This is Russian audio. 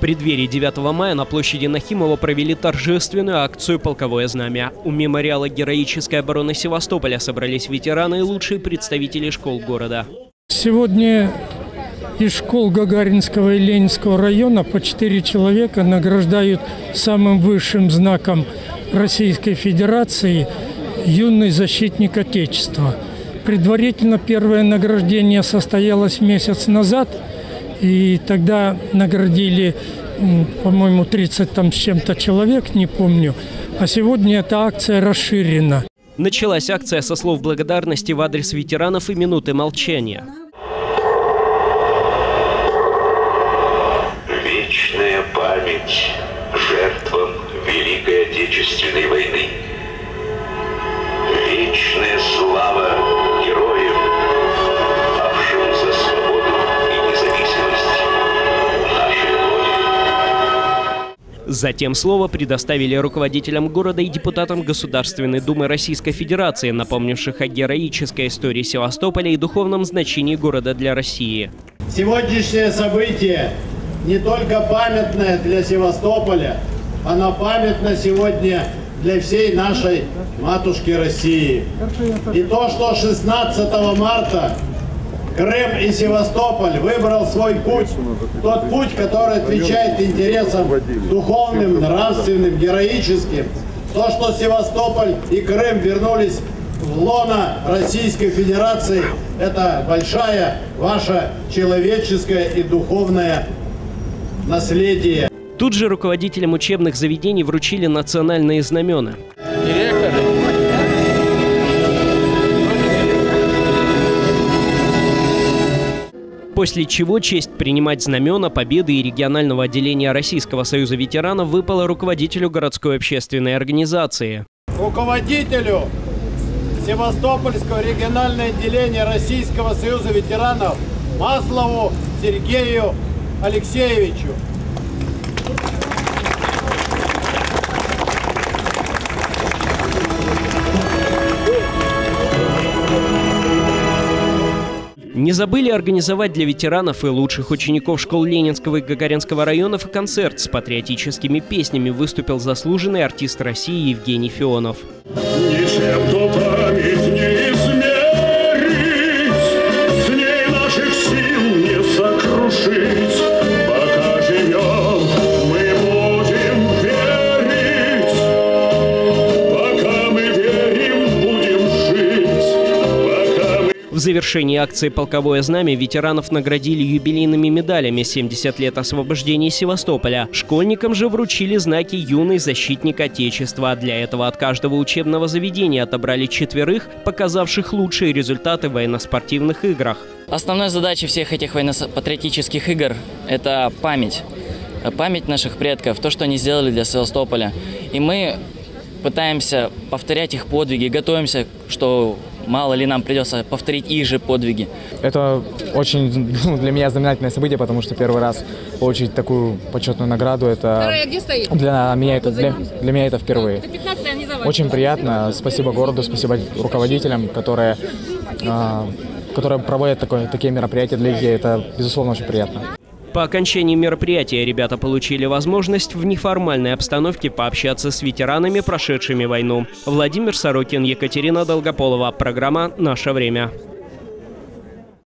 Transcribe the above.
преддверии 9 мая на площади Нахимова провели торжественную акцию «Полковое знамя». У мемориала героической обороны Севастополя собрались ветераны и лучшие представители школ города. Сегодня из школ Гагаринского и Ленинского района по 4 человека награждают самым высшим знаком Российской Федерации «Юный защитник Отечества». Предварительно первое награждение состоялось месяц назад, и тогда наградили, по-моему, 30 там с чем-то человек, не помню. А сегодня эта акция расширена. Началась акция со слов благодарности в адрес ветеранов и минуты молчания. Вечная память жертвам Великой Отечественной войны. Вечная слава героям, павшим за свободу и независимость нашей Родины. Затем слово предоставили руководителям города и депутатам Государственной Думы Российской Федерации, напомнивших о героической истории Севастополя и духовном значении города для России. Сегодняшнее событие не только памятное для Севастополя, оно памятно сегодня для всей нашей матушки России. И то, что 16 марта Крым и Севастополь выбрал свой путь, тот путь, который отвечает интересам духовным, нравственным, героическим, то, что Севастополь и Крым вернулись в лоно Российской Федерации, это большая ваша человеческая и духовная наследие. Тут же руководителям учебных заведений вручили национальные знамена. После чего честь принимать знамена Победы и регионального отделения Российского союза ветеранов выпала руководителю городской общественной организации. Руководителю Севастопольского регионального отделения Российского союза ветеранов Маслову Сергею Алексеевичу. Не забыли организовать для ветеранов и лучших учеников школ Ленинского и Гагаринского районов концерт с патриотическими песнями. Выступил заслуженный артист России Евгений Фионов. Ничем-то память не измерить, с ней наших сил не сокрушить. Пока живем, мы будем верить, пока мы верим, будем жить, пока мы... В завершении акции «Полковое знамя» ветеранов наградили юбилейными медалями 70 лет освобождения Севастополя. Школьникам же вручили знаки «Юный защитник Отечества». Для этого от каждого учебного заведения отобрали 4, показавших лучшие результаты в военно-спортивных играх. Основной задачей всех этих военно-патриотических игр – это память. Память наших предков, то, что они сделали для Севастополя. И мы пытаемся повторять их подвиги, готовимся, что мало ли нам придется повторить их же подвиги. Это очень для меня знаменательное событие, потому что первый раз получить такую почетную награду, это для меня это впервые. Очень приятно. Спасибо городу, спасибо руководителям, которые проводят такие мероприятия для людей. Это, безусловно, очень приятно. По окончании мероприятия ребята получили возможность в неформальной обстановке пообщаться с ветеранами, прошедшими войну. Владимир Сорокин, Екатерина Долгополова. Программа «Наше время».